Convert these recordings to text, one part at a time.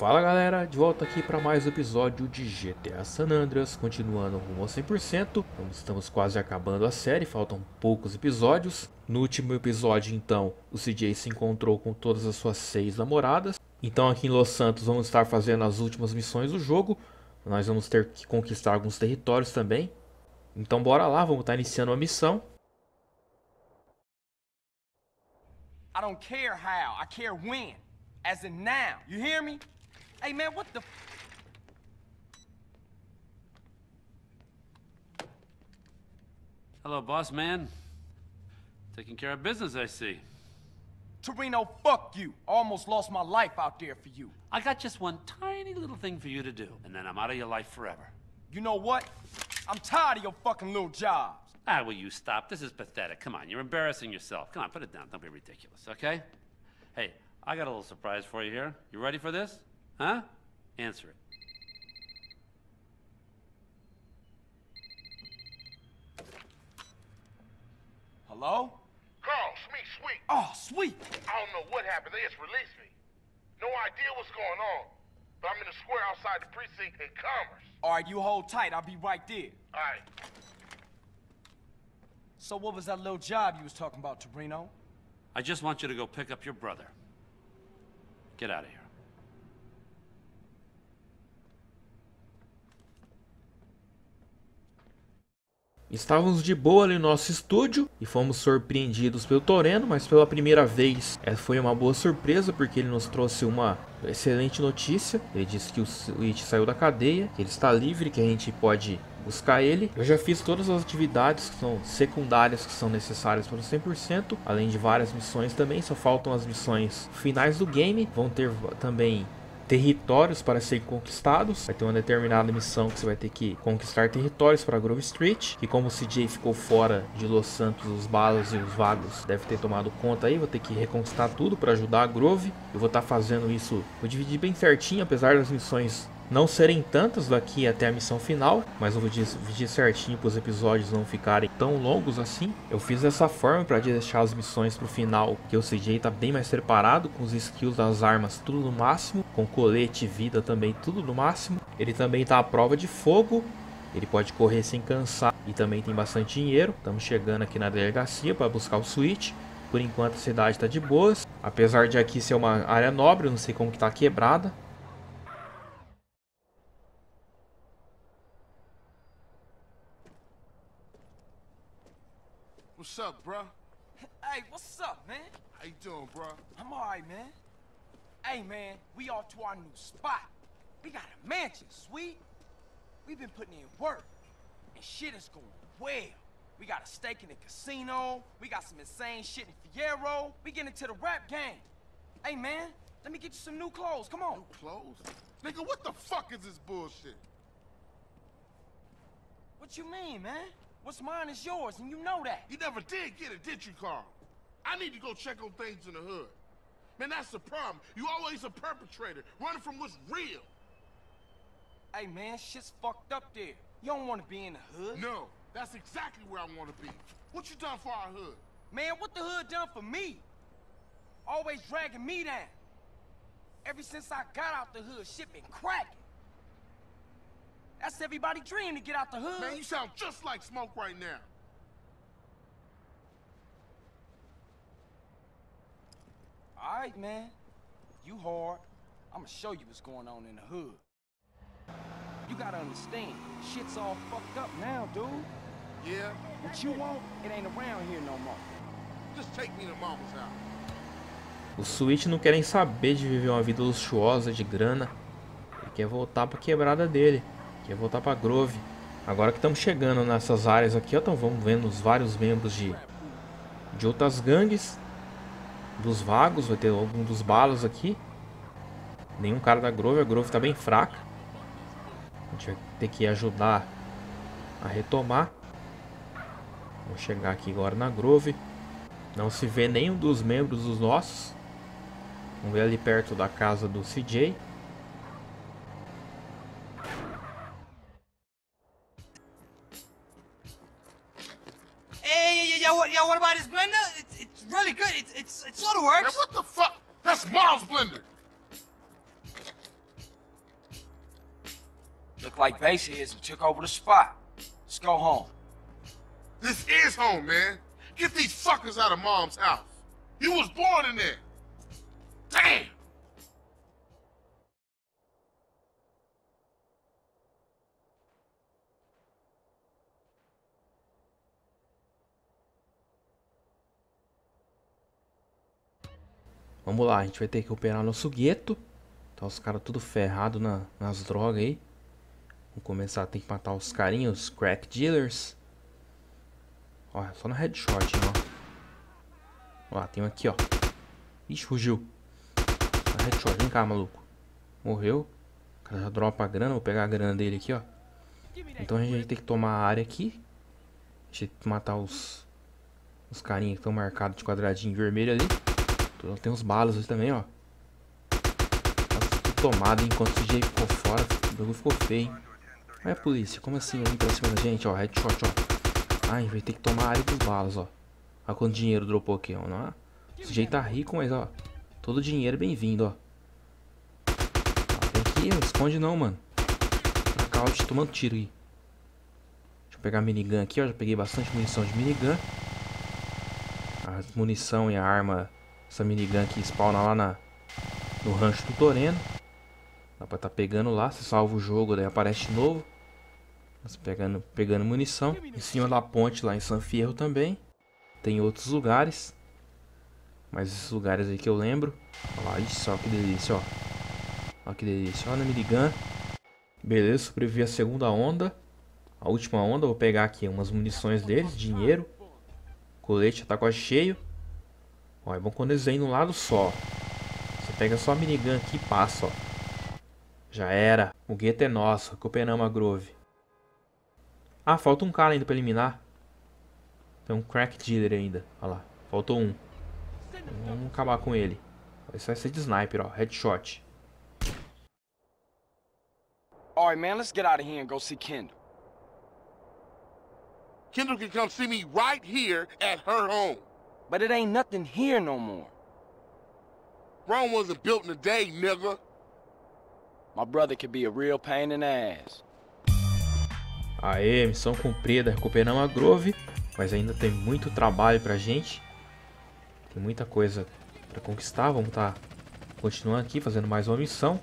Fala galera, de volta aqui para mais um episódio de GTA San Andreas, continuando rumo ao 100%, estamos quase acabando a série, faltam poucos episódios. No último episódio então, o CJ se encontrou com todas as suas 6 namoradas. Então aqui em Los Santos vamos estar fazendo as últimas missões do jogo, nós vamos ter que conquistar alguns territórios também. Então bora lá, vamos estar iniciando a missão. I don't care how, I care when. As in now, you hear me? Hey man, what the Hello, boss man. Taking care of business, I see. Toreno, fuck you. I almost lost my life out there for you. I got just one tiny little thing for you to do, and then I'm out of your life forever. You know what? I'm tired of your fucking little jobs. Ah, will you stop? This is pathetic. Come on, you're embarrassing yourself. Come on, put it down. Don't be ridiculous, okay? Hey, I got a little surprise for you here. You ready for this? Huh? Answer it. Hello? Carl, Sweet. Oh, sweet. I don't know what happened. They just released me. No idea what's going on. But I'm in the square outside the precinct in Commerce. All right, you hold tight. I'll be right there. All right. So what was that little job you was talking about, Toreno? I just want you to go pick up your brother. Get out of here. Estávamos de boa ali no nosso estúdio e fomos surpreendidos pelo Toreno, mas pela primeira vez foi uma boa surpresa porque ele nos trouxe uma excelente notícia. Ele disse que o Switch saiu da cadeia, que ele está livre, que a gente pode buscar ele. Eu já fiz todas as atividades que são secundárias que são necessárias para o 100%, além de várias missões também, só faltam as missões finais do game. Vão ter também territórios para serem conquistados. Vai ter uma determinada missão que você vai ter que conquistar territórios para Grove Street, que como o CJ ficou fora de Los Santos, os balos e os vagos devem ter tomado conta aí. Vou ter que reconquistar tudo para ajudar a Grove. Eu vou estar fazendo isso, vou dividir bem certinho, apesar das missões não serem tantas daqui até a missão final, mas eu vou dividir certinho para os episódios não ficarem tão longos assim. Eu fiz dessa forma para deixar as missões para o final, porque o CJ está bem mais preparado, com os skills das armas tudo no máximo, com colete e vida também tudo no máximo. Ele também está à prova de fogo, ele pode correr sem cansar e também tem bastante dinheiro. Estamos chegando aqui na delegacia para buscar o Switch. Por enquanto a cidade está de boas, apesar de aqui ser uma área nobre, eu não sei como que está quebrada. What's up, bruh? Hey, what's up, man? How you doing, bruh? I'm all right, man. Hey, man, we off to our new spot. We got a mansion, sweet. We've been putting in work, and shit is going well. We got a stake in the casino. We got some insane shit in Fierro. We get into the rap game. Hey, man, let me get you some new clothes. Come on. New clothes? Nigga, what the fuck is this bullshit? What you mean, man? What's mine is yours, and you know that. You never did get it, did you, Carl? I need to go check on things in the hood. Man, that's the problem. You always a perpetrator, running from what's real. Hey, man, shit's fucked up there. You don't want to be in the hood. No, that's exactly where I want to be. What you done for our hood? Man, what the hood done for me? Always dragging me down. Ever since I got out the hood, shit been cracking. That's everybody's dream to get out the hood. Man, you sound just like Smoke right now. All right, man. You hard. I'ma show you what's going on in the hood. You gotta understand, shit's all fucked up now, dude. Yeah? What you want, it ain't around here no more. Just take me to mama's house. Os Switch não querem saber de viver uma vida luxuosa, de grana. Ele quer voltar para a quebrada dele. Quer voltar para Grove. Agora que estamos chegando nessas áreas aqui, ó, então vamos vendo os vários membros de outras gangues. Dos vagos, vai ter algum dos balos aqui. Nenhum cara da Grove, a Grove está bem fraca. A gente vai ter que ajudar a retomar. Vamos chegar aqui agora na Grove. Não se vê nenhum dos membros dos nossos. Vamos ver ali perto da casa do CJ. Yo, what about this blender? It's really good. It sort of works. Man, what the fuck? That's Mom's blender. Look like baseheads took over the spot. Let's go home. This is home, man. Get these fuckers out of Mom's house. You was born in there. Damn! Vamos lá, a gente vai ter que operar nosso gueto. Tá os caras tudo ferrado nas drogas aí. Vamos começar a ter que matar os carinhos, os crack dealers. Ó, só no headshot, hein, ó. Ó, tem um aqui, ó. Ixi, fugiu. Headshot, vem cá, maluco. Morreu. O cara já dropa a grana, vou pegar a grana dele aqui, ó. Então a gente vai ter que tomar a área aqui. A gente tem que matar os carinhas que estão marcados de quadradinho vermelho ali. Tem uns balas ali também, ó. Nossa, que tomada, hein? Enquanto o CJ ficou fora, o bagulho ficou feio, hein? Olha a polícia, como assim ali pra cima da gente, ó? Headshot, ó. Ai, vai ter que tomar a área dos balas, ó. Olha quanto dinheiro dropou aqui, ó. Não, o CJ tá rico, mas, ó. Todo o dinheiro bem-vindo, ó. Vem aqui, não esconde não, mano. Knockout, tomando tiro aí. Deixa eu pegar a minigun aqui, ó. Já peguei bastante munição de minigun. A munição e a arma... Essa minigun aqui spawna lá no rancho do Toreno. Dá pra tá pegando lá. Você salva o jogo, daí aparece de novo. Você pegando munição. Em cima da ponte lá em San Fierro também. Tem outros lugares. Mas esses lugares aí que eu lembro. Olha lá, isso, ó, que delícia, ó. Olha que delícia. Olha na minigun. Beleza, sobrevivi a segunda onda. A última onda, vou pegar aqui umas munições deles, dinheiro. Colete tá quase cheio. Ó, é bom quando eles vêm num lado só. Você pega só a minigun aqui e passa, ó. Já era. O gueto é nosso. Recuperamos a Grove. Ah, falta um cara ainda pra eliminar. Tem um crack dealer ainda. Olha lá. Faltou um. Vamos acabar com ele. Esse vai ser de sniper, ó. Headshot. Alright, man, let's get out of here and go see Kendall. Kendall can come see me right here at her home. But it ain't nothing here no more. Rome wasn't built in a day, nigga. My brother could be a real pain in the ass. Aê, missão cumprida. Recuperamos a Grove. Mas ainda tem muito trabalho pra gente. Tem muita coisa pra conquistar. Vamos tá continuando aqui, fazendo mais uma missão.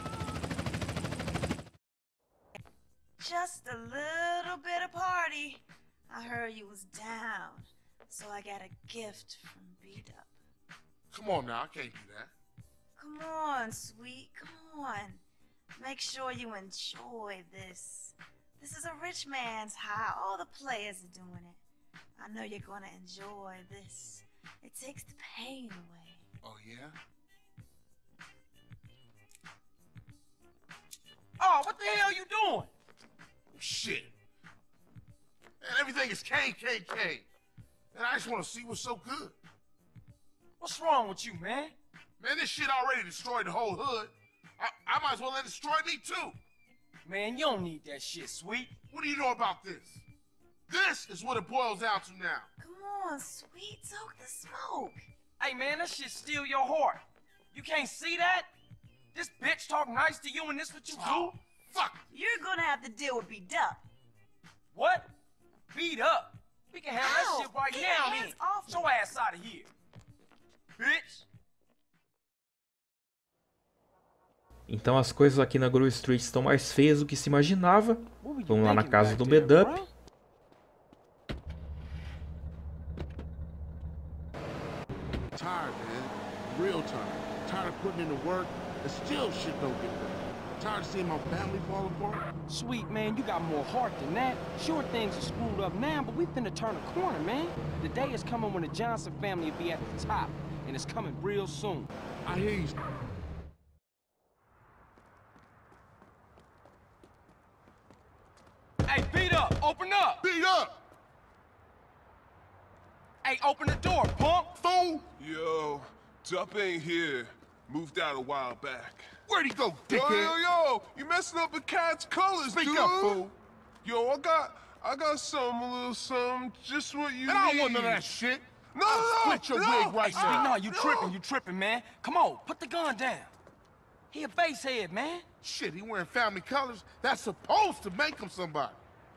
Just a little bit of party. I heard you was down. So I got a gift from Beat Up. Come on now, I can't do that. Come on, sweet, come on. Make sure you enjoy this. This is a rich man's high. All the players are doing it. I know you're gonna enjoy this. It takes the pain away. Oh, yeah? Oh, what the hell you doing? Shit. Man, everything is KKK. And I just want to see what's so good. What's wrong with you, man? Man, this shit already destroyed the whole hood. I might as well let it destroy me, too. Man, you don't need that shit, sweet. What do you know about this? This is what it boils down to now. Come on, sweet, soak the smoke. Hey, man, that shit steal your heart. You can't see that? This bitch talk nice to you and this what you do? Fuck. You're gonna have to deal with Beat Up. What? Beat up? We can have that Ow, shit right get now, your then. hands off Get your ass out of here. Bitch. Então as coisas aqui na Grove Street estão mais feias do que se imaginava. Vamos lá na casa do Bedup. Tired, man. Real tired. Tired of putting in the work and still shit don't get done. Tired of seeing my family fall apart. Sweet, man, you got more heart than that. Sure, things are screwed up now, but we finna turn a corner, man. The day is coming when the Johnson family will be at the top, and it's coming real soon. I hear you. Hey, beat up! Open up! Beat up! Hey, open the door, punk! Fool! Yo, Dup ain't here. Moved out a while back. Where'd he go, Yo, dickhead? yo, you messing up the cat's colors, Speak dude. up, fool. Yo, I got some, a little something, just what you And I need. don't want none of that shit. No, I'll split your wig right Hey, now. no, you tripping, man. Come on, put the gun down. He a basehead, man. Shit, he wearing family colors. That's supposed to make him somebody.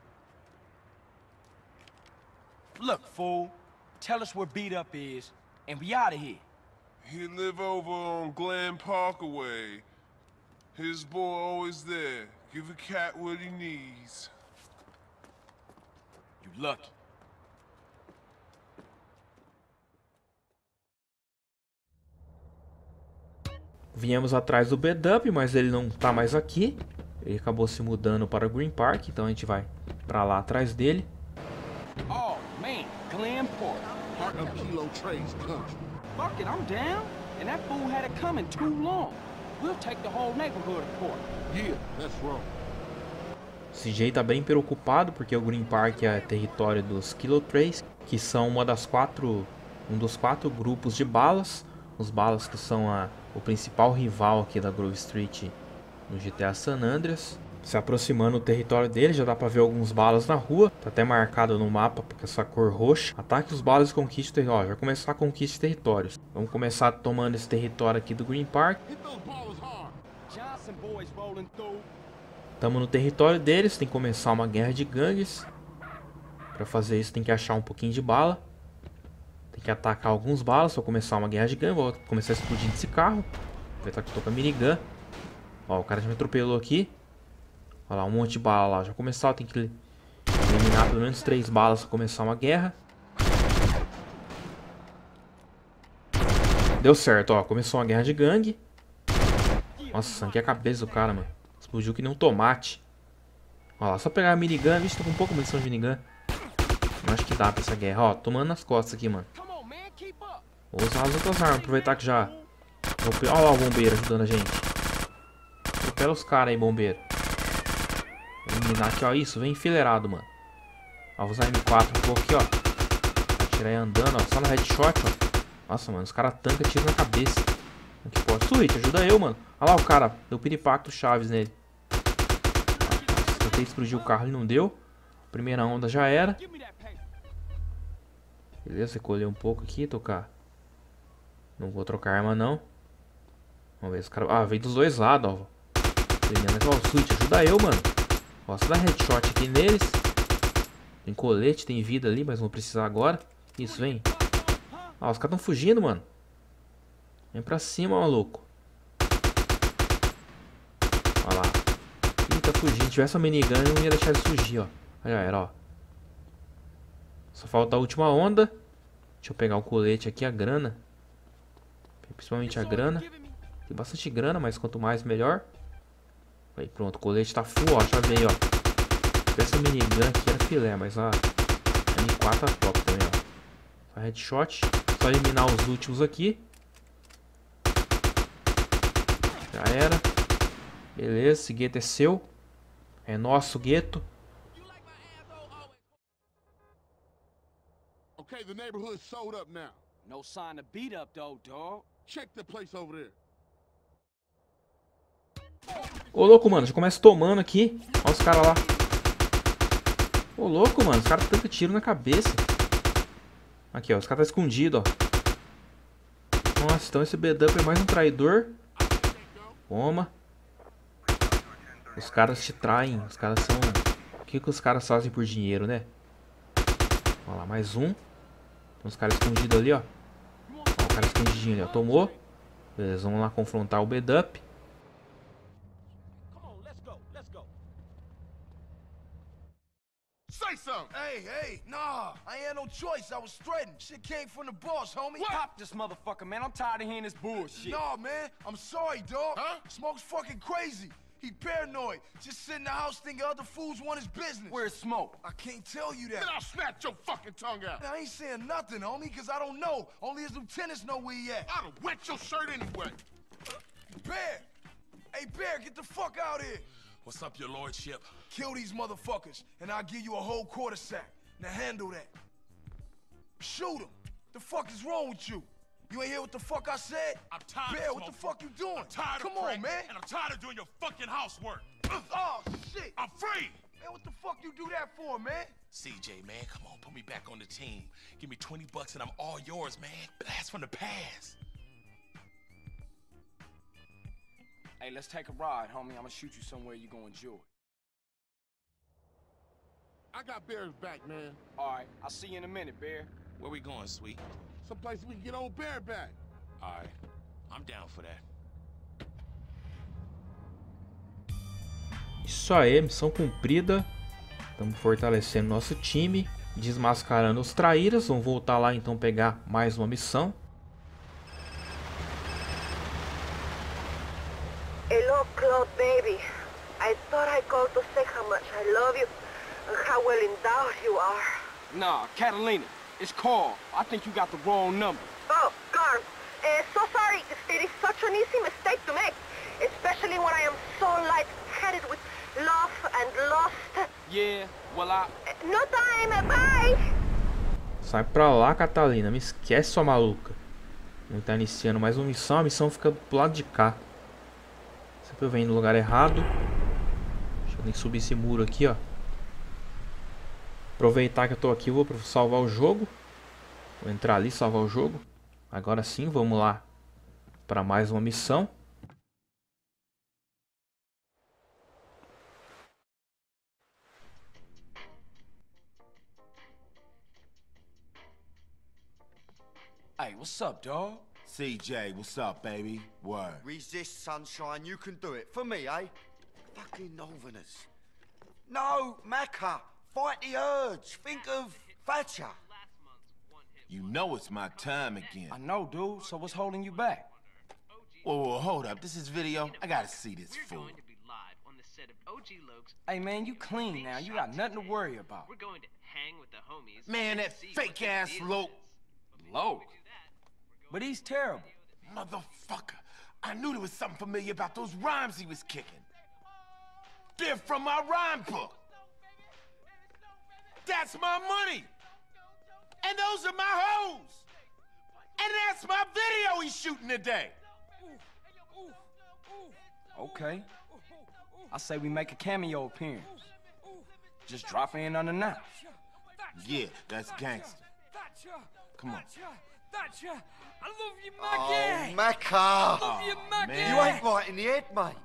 Look, fool. Tell us where Beat Up is, and we out of here. He live over on Glen Parkaway. His boy always there. Give a cat what he needs. You lucky. Viemos atrás do B-Dub, mas ele não tá mais aqui. Ele acabou se mudando para o Green Park, então a gente vai pra lá atrás dele. Oh, man, Glen Park. Heart of Kilo Trades country. Fuck it, I'm down. And that fool had it coming too long. We'll take the whole neighborhood of court. Yeah, that's wrong. CJ tá bem preocupado porque o Green Park é território dos Kilo Trades, que são um dos quatro grupos de balas. Os balas que são o principal rival aqui da Grove Street no GTA San Andreas. Se aproximando do território dele, já dá pra ver alguns balas na rua. Tá até marcado no mapa com essa cor roxa. Ataque os balas e conquiste o território. Vai começar a conquista de territórios. Vamos começar tomando esse território aqui do Green Park. Estamos no território deles. Tem que começar uma guerra de gangues. Pra fazer isso tem que achar um pouquinho de bala. Tem que atacar alguns balas para começar uma guerra de gangue. Vou começar a explodir esse carro. Aproveitar que eu tô com a minigun. Ó, o cara já me atropelou aqui. Olha lá, um monte de bala lá. Já começar, tem que eliminar pelo menos 3 balas para começar uma guerra. Deu certo, ó. Começou uma guerra de gangue. Nossa, sangue a cabeça do cara, mano. Explodiu que nem um tomate. Olha lá, só pegar a minigun. Vixe, tô com um pouco de munição de minigun. Não acho que dá pra essa guerra. Ó, tomando nas costas aqui, mano. Vou usar as outras armas. Aproveitar que já... Olha lá o bombeiro ajudando a gente. Atropela os caras aí, bombeiro. Vou eliminar aqui, ó. Isso, vem enfileirado, mano. Ó, vou usar M4 um pouco aqui, ó. Tirar aí andando, ó. Só no headshot, ó. Nossa, mano, os caras tancam tiro na cabeça. Que pode. Switch, ajuda eu, mano. Olha lá o cara. Deu piripacto Chaves nele. Tentei explodir o carro, ele não deu. Primeira onda já era. Beleza, recolher um pouco aqui, tocar. Não vou trocar arma, não. Vamos ver se o cara... Ah, veio dos dois lados, ó. Ó, o Switch, ajuda eu, mano. Ó, você dá headshot aqui neles. Tem colete, tem vida ali, mas não vou precisar agora. Isso, vem. Ah, os caras estão fugindo, mano. Vem pra cima, maluco. Olha lá. Ih, tá fugindo. Se tivesse uma minigun, eu não ia deixar eles fugir, ó. Já era, ó. Só falta a última onda. Deixa eu pegar o colete aqui, a grana. Principalmente a grana. Tem bastante grana, mas quanto mais melhor. Aí, pronto, o colete tá full, ó. Já veio, ó. Essa minigun aqui era filé, mas a M4 tá top também, ó. Só headshot. Só eliminar os últimos aqui. Já era. Beleza, esse gueto é seu. É nosso gueto. Okay, the neighborhood's sold up now. No sign of Beat Up, though, dog. Check the place over there. Ô, louco, mano. Já começa tomando aqui. Olha os caras lá. Ô, louco, mano. Os caras tancam tiro na cabeça. Aqui, ó. Os caras tá escondido, ó. Nossa, então esse B-Dub é mais um traidor. Toma. Os caras te traem. Os caras são... O que os caras fazem por dinheiro, né? Olha lá, mais um. Tem uns caras escondidos ali, ó. Ó, o cara escondidinho ali, ó. Tomou. Beleza, vamos lá confrontar o B-Dub. Say something. Hey, nah. I ain't had no choice. I was threatened. Shit came from the boss, homie. Pop this motherfucker, man. I'm tired of hearing this bullshit. Nah, man. I'm sorry, dog. Huh? Smoke's fucking crazy. He paranoid. Just sit in the house thinking other fools want his business. Where's Smoke? I can't tell you that. Then I'll snatch your fucking tongue out. I ain't saying nothing, homie, because I don't know. Only his lieutenants know where he at. I'd have wet your shirt anyway. Bear! Hey, Bear, get the fuck out here. What's up, your lordship? Kill these motherfuckers, and I'll give you a whole quarter sack. Now handle that. Shoot him. The fuck is wrong with you? You ain't hear what the fuck I said? I'm tired Bear, of what the smoking. fuck you doing? I'm tired Come of on, praying, man. and I'm tired of doing your fucking housework. Oh, shit. I'm free! Man, what the fuck you do that for, man? CJ, man, come on, put me back on the team. Give me 20 bucks and I'm all yours, man. Blast from the past. Hey, let's take a ride, homie. I'm gonna shoot you somewhere you're gonna enjoy. I got Bear's back, man. All right, I'll see you in a minute, Bear. Where we going, Sweet? Someplace we can get old Bear back. All right. I'm down for that. Isso aí, missão cumprida. Estamos fortalecendo nosso time, desmascarando os traíras. Vamos voltar lá então pegar mais uma missão. Hello, Claude, baby. I thought I'd call to say how much I love you and how well endowed you are. Nah, Catalina, it's Carl. I think you got the wrong number. Oh, Carl, so sorry. It is such an easy mistake to make, especially when I am so light-headed with love and lust. Yeah, well, No time, bye! Sai pra lá, Catalina. Me esquece, sua maluca. Não tá iniciando mais uma missão. A missão fica pro lado de cá. Sempre eu venho no lugar errado. Deixa eu nem subir esse muro aqui, ó. Aproveitar que eu tô aqui, eu vou salvar o jogo. Vou entrar ali, salvar o jogo. Agora sim, vamos lá para mais uma missão. Hey, what's up, dog? CJ, what's up, baby? Word. Resist, sunshine. You can do it. For me, eh? Fucking Northerners. No, Macca. Fight the urge. Think of Thatcher. You know it's my time again. I know, dude. So what's holding you back? Whoa, hold up. This is video. I gotta see this fool. Hey, man, you clean now. You got nothing to worry about. We're going to hang with the homies. Man, that fake-ass Loke. Loke? But he's terrible. Motherfucker. I knew there was something familiar about those rhymes he was kicking. They're from my rhyme book. That's my money. And those are my hoes. And that's my video he's shooting today. Okay. I say we make a cameo appearance. Just drop in unannounced. Yeah, that's gangster. Come on. Thatcher, I love you, Oh, Macca. Love you, Macca. man. You ain't right in the head, mate.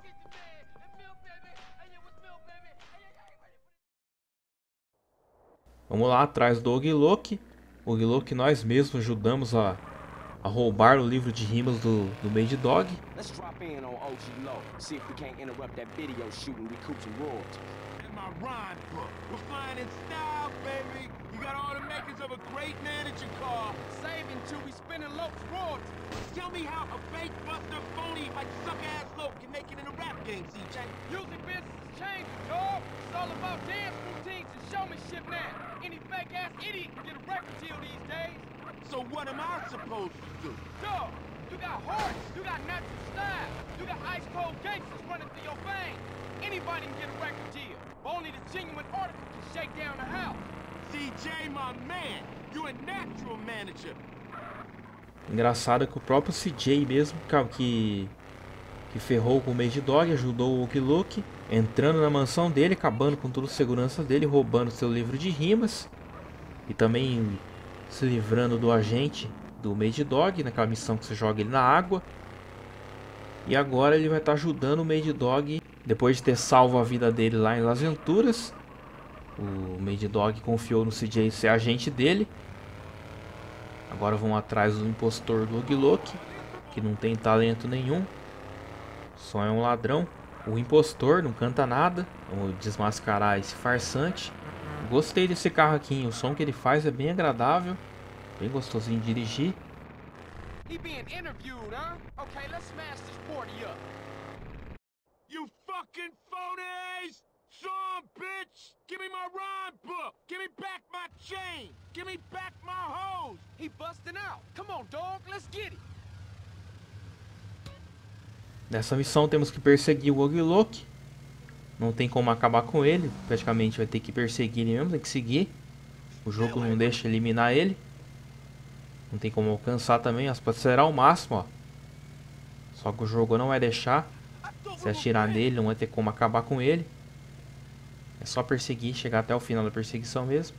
Vamos lá atrás do Oglock. O Oglock nós mesmos ajudamos a roubar o livro de rimas do Mad Dog. Let's drop in on OG Low. See if we can't interrupt that video shooting, recoup some royalties. In my rhyme book. We're flying in style, baby. You got all the makings of a great manager car. Saving till we spinning Loke's royalties. Tell me how a fake buster phony like suck-ass Loke can make it in a rap game, CJ. Usually business is changing, dog. It's all about dance routines and showmanship now. Any fake-ass idiot can get a record deal these days. So what am I supposed to do? Dog, you got heart, you got natural style, you got ice-cold gangsters running through your veins. Anybody can get a record deal, but only the genuine article can shake down the house. CJ, my man, you a natural manager. Engraçado que o próprio CJ mesmo, que ferrou com o Mad Dog, ajudou o Oglock, entrando na mansão dele, acabando com toda a segurança dele, roubando seu livro de rimas. E também se livrando do agente do Mad Dog, naquela missão que você joga ele na água. E agora ele vai estar ajudando o Mad Dog, depois de ter salvo a vida dele lá em Las Venturas. O Mad Dog confiou no CJ ser agente dele. Agora vão atrás do impostor do Oglock, que não tem talento nenhum, só é um ladrão. O impostor não canta nada. Vamos desmascarar esse farsante. Gostei desse carro aqui, hein? O som que ele faz é bem agradável, bem gostosinho de dirigir. He being interviewed, huh? Okay, let's smash this party up. You fucking phonies! Son, bitch! Give me my rhyme book! Give me back my chain! Give me back my hose! He busting out. Come on, dog, let's get it. Nessa missão temos que perseguir o Oglock. Não tem como acabar com ele. Praticamente vai ter que perseguir ele mesmo, tem que seguir. O jogo não deixa eliminar ele. Não tem como alcançar também, as pode acelerar ao máximo, ó. Só que o jogo não vai deixar. Se atirar nele, não vai ter como acabar com ele. É só perseguir, chegar até o final da perseguição mesmo.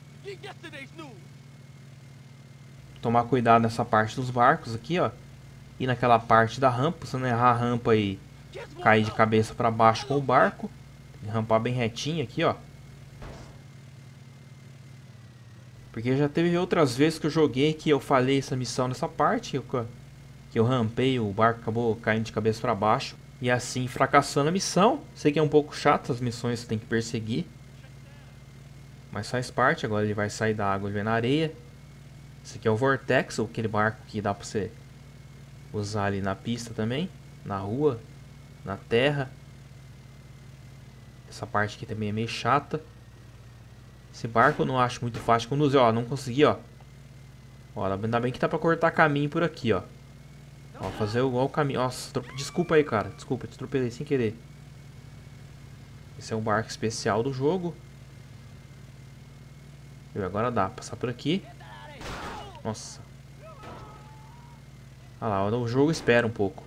Yesterday's news. Tomar cuidado nessa parte dos barcos aqui, ó. ir naquela parte da rampa. Se não errar a rampa e cair de cabeça para baixo com o barco. Rampar bem retinho aqui, ó. Porque já teve outras vezes que eu joguei que eu falhei essa missão nessa parte. Que eu rampei, o barco acabou caindo de cabeça para baixo. E assim fracassando a missão. Sei que é um pouco chato as missões que você tem que perseguir. Mas faz parte. Agora ele vai sair da água e vai na areia. Esse aqui é o Vortex, ou aquele barco que dá pra você usar ali na pista também. Na rua, na terra. Essa parte aqui também é meio chata. Esse barco eu não acho muito fácil de conduzir, ó. Não consegui, ó. Ó, ainda bem que dá pra cortar caminho por aqui, ó. Ó, fazer igual o caminho. Nossa, desculpa aí, cara. Desculpa, te atropelei sem querer. Esse é o barco especial do jogo. E agora dá, passar por aqui. Nossa. Olha lá, o jogo espera um pouco.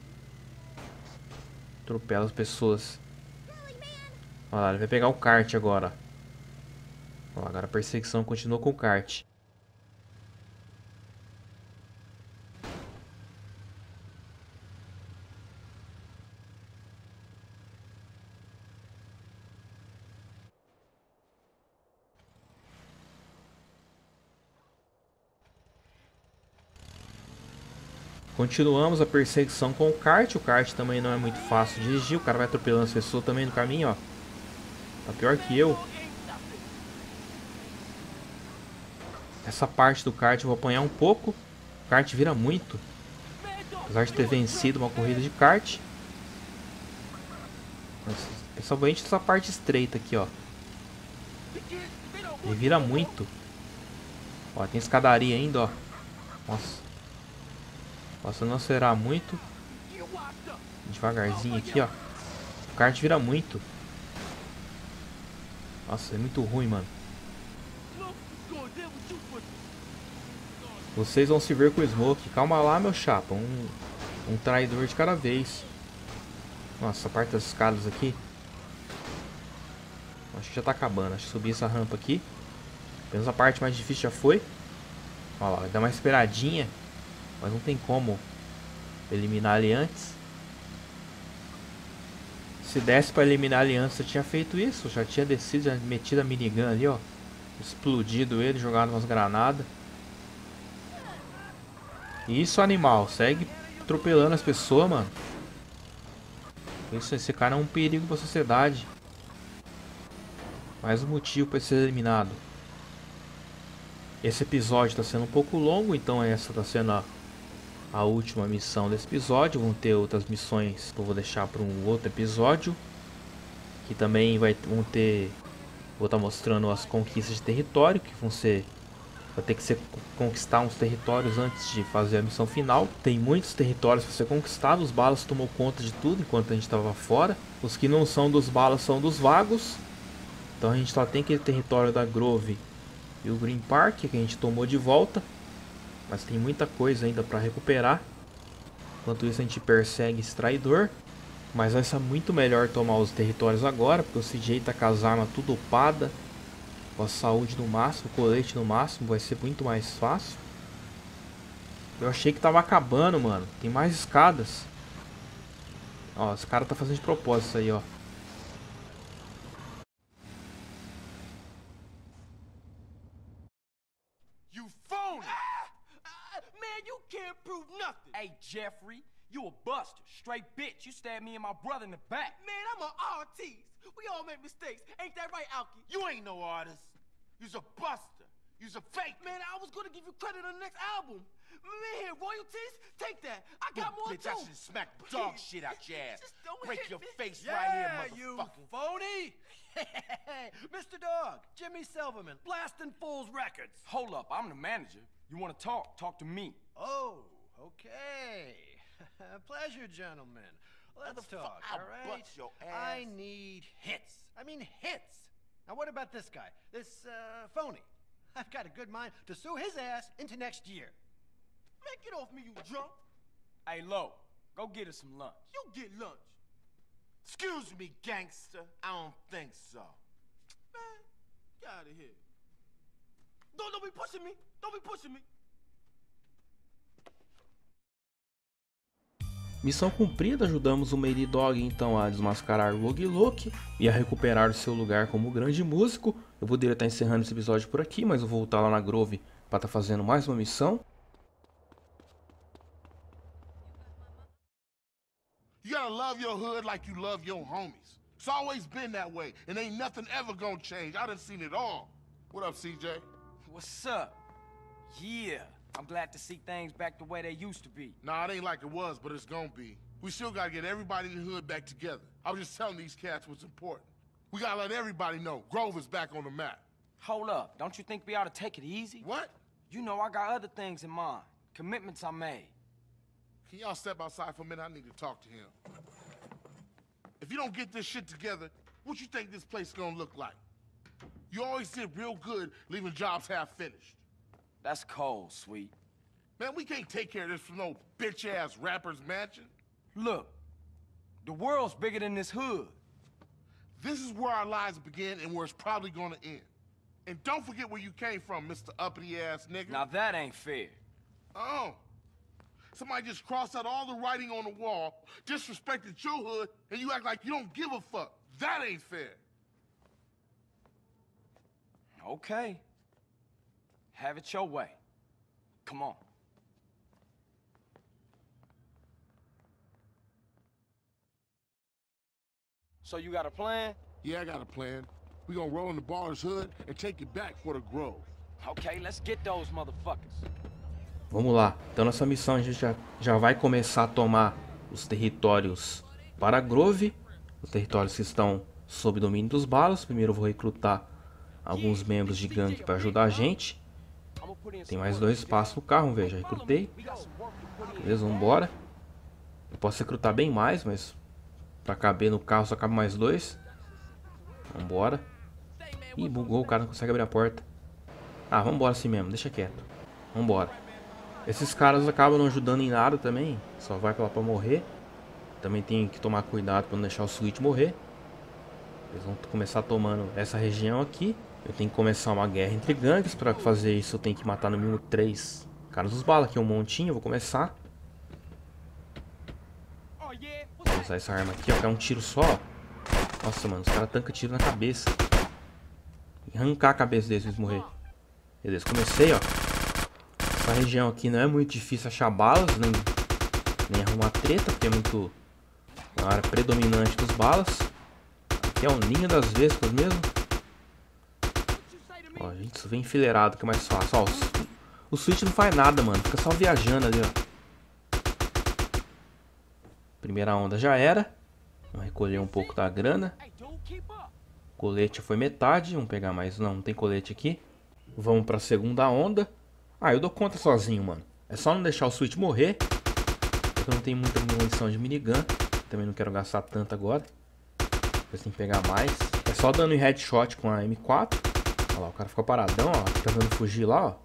Atropela as pessoas. Olha lá, ele vai pegar o kart agora. Olha lá, agora a perseguição continua com o kart. Continuamos a perseguição com o kart. O kart também não é muito fácil de dirigir. O cara vai atropelando as pessoas também no caminho, ó. Tá pior que eu. Essa parte do kart eu vou apanhar um pouco. O kart vira muito. Apesar de ter vencido uma corrida de kart. Principalmente essa parte estreita aqui, ó. Ele vira muito. Ó, tem escadaria ainda, ó. Nossa. Posso não acelerar muito. Devagarzinho aqui, ó. O kart vira muito. Nossa, é muito ruim, mano. Vocês vão se ver com o Smoke. Calma lá, meu chapa. Um traidor de cada vez. Nossa, a parte das escadas aqui. Acho que já tá acabando. Acho que subir essa rampa aqui. Apenas a parte mais difícil já foi. Olha lá, vai dar uma esperadinha. Mas não tem como eliminar ele antes. Se desse pra eliminar ele antes, eu tinha feito isso. Eu já tinha descido, já metido a minigun ali, ó. Explodido ele, jogado umas granadas. Isso, animal. Segue atropelando as pessoas, mano. Isso, esse cara é um perigo pra sociedade. Mais um motivo pra ele ser eliminado. Esse episódio tá sendo um pouco longo, então essa tá sendo a última missão desse episódio. Vão ter outras missões que eu vou deixar para um outro episódio. Que também vão ter... Vou estar mostrando as conquistas de território. Que vão ser... Vai ter que conquistar uns territórios antes de fazer a missão final. Tem muitos territórios para ser conquistado. Os balas tomou conta de tudo enquanto a gente estava fora. Os que não são dos balas são dos vagos. Então a gente só tem aquele território da Grove e o Green Park que a gente tomou de volta. Mas tem muita coisa ainda para recuperar. Enquanto isso a gente persegue esse traidor. Mas vai ser muito melhor tomar os territórios agora. Porque o CJ tá com as armas tudo upada. Com a saúde no máximo, colete no máximo. Vai ser muito mais fácil. Eu achei que tava acabando, mano. Tem mais escadas. Ó, esse cara tá fazendo de propósito isso aí, ó. Hey, Jeffrey, you a buster. Straight bitch. You stabbed me and my brother in the back. Man, I'm an artist. We all make mistakes. Ain't that right, Alki? You ain't no artist. You's a buster. You's a fake. Man, I was gonna give you credit on the next album. Man, here, royalties? Take that. I got more bitch, too. I should smack dog shit out your ass. Just don't Break hit your me. face right here, motherfucker. You phony! Mr. Dog, Jimmy Silverman, blasting Fools Records. Hold up, I'm the manager. You want to talk? Talk to me. Oh, okay. Pleasure, gentlemen. Let's talk, all right? Your ass. I need hits. I mean hits. Now what about this guy? This, phony? I've got a good mind to sue his ass into next year. Man, get off me, you drunk. Hey, Lo, go get us some lunch. You get lunch. Excuse me, gangster. I don't think so. Man, get out of here. Don't be pushing me. Don't be pushing me. Missão cumprida, ajudamos o Mady Dog então a desmascarar o Logie Loki e a recuperar o seu lugar como grande músico. Eu poderia estar encerrando esse episódio por aqui, mas eu vou voltar lá na Grove para estar fazendo mais uma missão. You gotta love your hood like you love your homies. It's always been that way, and ain't nothing ever gonna change. I done seen it all. What up, CJ? What's up? Yeah, I'm glad to see things back the way they used to be. Nah, it ain't like it was, but it's gonna be. We still gotta get everybody in the hood back together. I was just telling these cats what's important. We gotta let everybody know Grove is back on the map. Hold up, don't you think we ought to take it easy? What? You know I got other things in mind. Commitments I made. Can y'all step outside for a minute? I need to talk to him. If you don't get this shit together, what you think this place is gonna look like? You always did real good leaving jobs half finished. That's cold, Sweet. Man, we can't take care of this from no bitch-ass rapper's mansion. Look, the world's bigger than this hood. This is where our lives begin and where it's probably gonna end. And don't forget where you came from, Mr. Uppity-ass nigga. Now that ain't fair. Oh. Somebody just crossed out all the writing on the wall, disrespected your hood, and you act like you don't give a fuck. That ain't fair. Okay. Have it your way. Come on. So you got a plan? Yeah, I got a plan. We gonna roll in the baller's hood and take it back for the Grove. Okay, let's get those motherfuckers. Vamos lá. Então nessa missão a gente já vai começar a tomar os territórios para Grove. Os territórios que estão sob domínio dos balas. Primeiro eu vou recrutar alguns membros de gangue para ajudar a gente. Tem mais 2 espaços no carro, vamos ver, já recrutei. Beleza, vamos embora. Eu posso recrutar bem mais, mas para caber no carro só cabe mais 2. Vamos embora. Ih, bugou, o cara não consegue abrir a porta. Ah, vamos embora assim mesmo, deixa quieto. Vamos embora. Esses caras acabam não ajudando em nada também. Só vai pra lá pra morrer. Também tem que tomar cuidado pra não deixar o Sweet morrer. Eles vão começar tomando essa região aqui. Eu tenho que começar uma guerra entre gangues. Pra fazer isso eu tenho que matar no mínimo 3 caras dos balas. Aqui é um montinho, eu vou começar. Vou usar essa arma aqui, ó, que é um tiro só. Nossa, mano, os caras tancam tiro na cabeça. Tem que arrancar a cabeça deles pra eles morrer. Beleza, comecei, ó. Essa região aqui não é muito difícil achar balas, nem arrumar treta, porque é muito uma área predominante dos balas. Aqui é o ninho das vespas mesmo. Ó, gente, isso vem enfileirado, que é mais fácil. Ó, o Switch não faz nada, mano. Fica só viajando ali, ó. Primeira onda já era. Vamos recolher um pouco da grana. Colete foi metade. Vamos pegar mais. Não tem colete aqui. Vamos pra segunda onda. Ah, eu dou conta sozinho, mano. É só não deixar o Switch morrer. Porque eu não tenho muita munição de minigun. Também não quero gastar tanto agora. Depois tem que pegar mais. É só dando em headshot com a M4. Olha lá, o cara ficou paradão, ó. Tentando fugir lá, ó.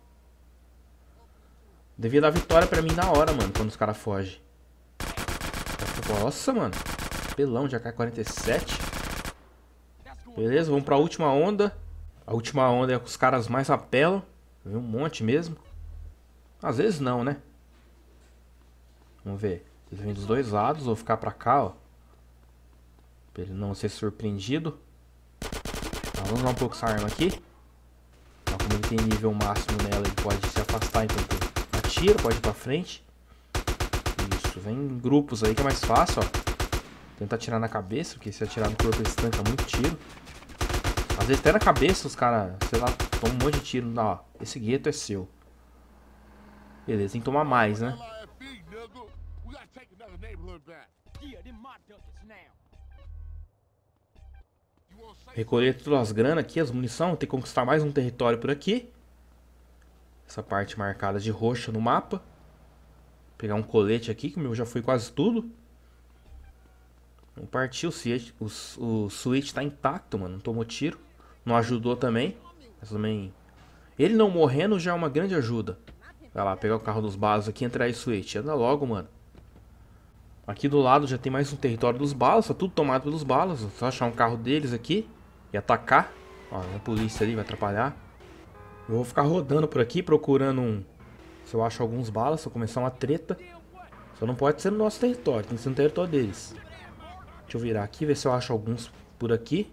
Devia dar vitória pra mim na hora, mano, quando os caras fogem. Nossa, mano. Pelão de AK-47. Beleza, vamos pra última onda. A última onda é que os caras mais apelam. Vem um monte mesmo. Às vezes não, né? Vamos ver. Eles vêm dos dois lados. Vou ficar pra cá, ó. Pra ele não ser surpreendido. Tá, vamos usar um pouco essa arma aqui. Ó, como ele tem nível máximo nela, ele pode se afastar enquanto atira. Pode ir pra frente. Isso, vem em grupos aí que é mais fácil, ó. Tenta atirar na cabeça, porque se atirar no corpo eles tancam muito tiro. Às vezes até na cabeça os caras, sei lá, tomam um monte de tiro. Não, ó, esse gueto é seu. Beleza, tem que tomar mais, né? Recolher todas as granas aqui, as munição. Tem que conquistar mais um território por aqui. Essa parte marcada de roxa no mapa. Pegar um colete aqui, que o meu já foi quase tudo. Vamos partir, o Switch tá intacto, mano. Não tomou tiro. Não ajudou também. Mas também... Ele não morrendo já é uma grande ajuda. Vai lá, pegar o carro dos balas aqui e entrar aí, Switch. Anda logo, mano. Aqui do lado já tem mais um território dos balas. Tá tudo tomado pelos balas. Só achar um carro deles aqui e atacar. Ó, a polícia ali vai atrapalhar. Eu vou ficar rodando por aqui procurando se eu acho alguns balas. Se eu começar uma treta. Só não pode ser no nosso território, tem que ser no território deles. Deixa eu virar aqui, ver se eu acho alguns por aqui.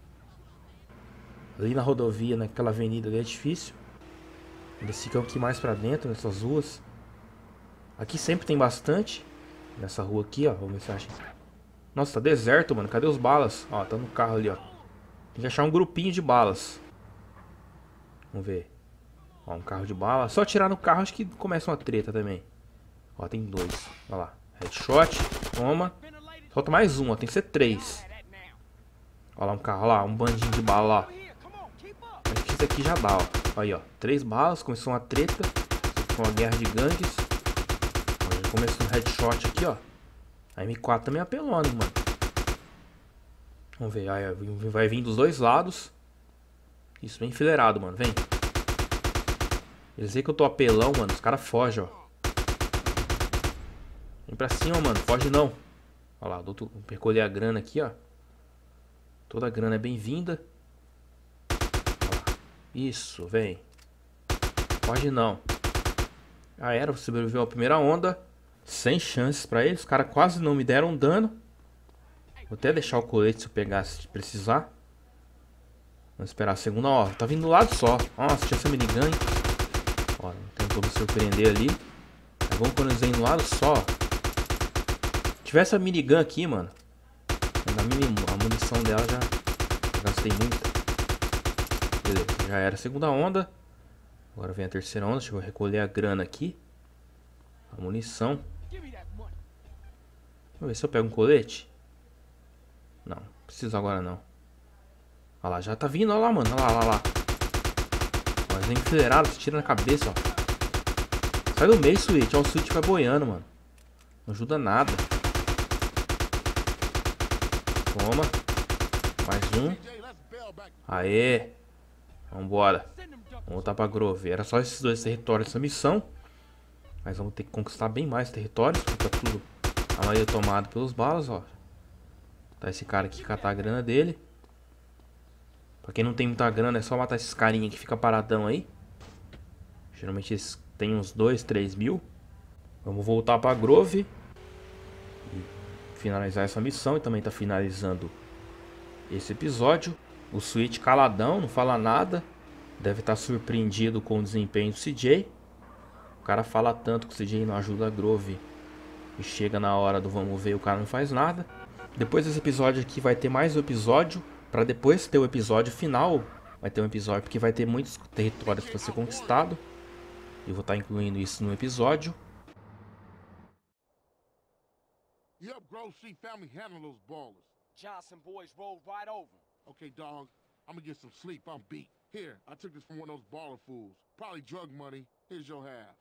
Ali na rodovia, naquela avenida ali é difícil. Eles ficam aqui mais pra dentro, nessas ruas. Aqui sempre tem bastante. Nessa rua aqui, ó, vamos ver se acha. Nossa, tá deserto, mano, cadê os balas? Ó, tá no carro ali, ó. Tem que achar um grupinho de balas. Vamos ver. Ó, um carro de bala. Só atirar no carro, acho que começa uma treta também. Ó, tem 2. Olha lá. Headshot. Toma. Falta mais um, ó. Tem que ser 3. Olha lá um carro, olha lá. Um bandinho de bala lá. Acho que esse aqui já dá, ó. Aí, ó. 3 balas. Começou uma treta. Foi uma guerra de gangues. Ó, já começou um headshot aqui, ó. A M4 também é apelona, mano. Vamos ver. Aí, vai vir dos dois lados. Isso, bem enfileirado, mano. Vem. Eles veem que eu tô apelão, mano. Os caras fogem, ó. Vem pra cima, mano. Foge não. Olha lá, vou percolher a grana aqui, ó. Toda a grana é bem-vinda. Isso, vem. Foge não. Já era, você sobreviveu a primeira onda. Sem chances pra eles. Os caras quase não me deram dano. Vou até deixar o colete se eu pegar, se precisar. Vamos esperar a segunda, ó. Tá vindo do lado só. Nossa, tinha essa minigun. Ó, tentou me surpreender ali. Tá bom quando eles vêm do lado só. Se tivesse a minigun aqui, mano. A munição dela já gastei muita. Beleza, já era a segunda onda. Agora vem a terceira onda. Deixa eu recolher a grana aqui. A munição. Vamos ver se eu pego um colete. Não, preciso agora não. Olha lá, já tá vindo, olha lá, mano. Olha lá, olha lá. Mas é enfileirado, se tira na cabeça, ó. Sai do meio, Switch. Ó, o Switch vai boiando, mano. Não ajuda nada. Toma. Mais um. Aê. Vambora. Vamos voltar pra Grove. Era só esses 2 territórios dessa missão. Mas vamos ter que conquistar bem mais territórios. Porque tá tudo, a maioria tomado pelos balas, ó. Tá esse cara aqui, catar a grana dele. Pra quem não tem muita grana, é só matar esses carinha que fica paradão aí. Geralmente eles têm uns 2, 3 mil. Vamos voltar pra Grove. E finalizar essa missão. E também tá finalizando esse episódio. O Switch caladão, não fala nada. Deve estar surpreendido com o desempenho do CJ. O cara fala tanto que o CJ não ajuda a Grove. E chega na hora do vamos ver, o cara não faz nada. Depois desse episódio aqui vai ter mais um episódio. Pra depois ter o episódio final. Vai ter um episódio porque vai ter muitos territórios pra ser conquistado. Eu vou estar incluindo isso no episódio. Yup, Grove Street family handle those ballers. Johnson boys rolled right over. Okay, dog. I'm gonna get some sleep. I'm beat. Here, I took this from one of those baller fools. Probably drug money. Here's your half.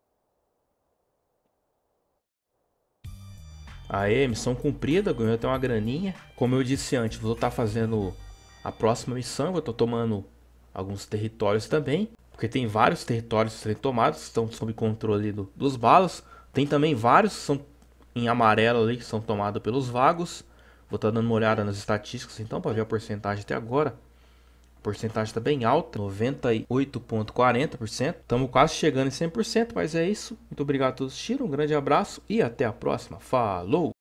Aê, missão cumprida, ganhou até uma graninha. Como eu disse antes, vou estar fazendo a próxima missão. Eu estou tomando alguns territórios também. Porque tem vários territórios a serem tomados, que estão sob controle dos balas. Tem também vários que são em amarelo ali, que são tomados pelos vagos. Vou estar dando uma olhada nas estatísticas então, para ver a porcentagem até agora. A porcentagem está bem alta, 98,40%. Estamos quase chegando em 100%, mas é isso. Muito obrigado a todos que assistiram, um grande abraço e até a próxima. Falou!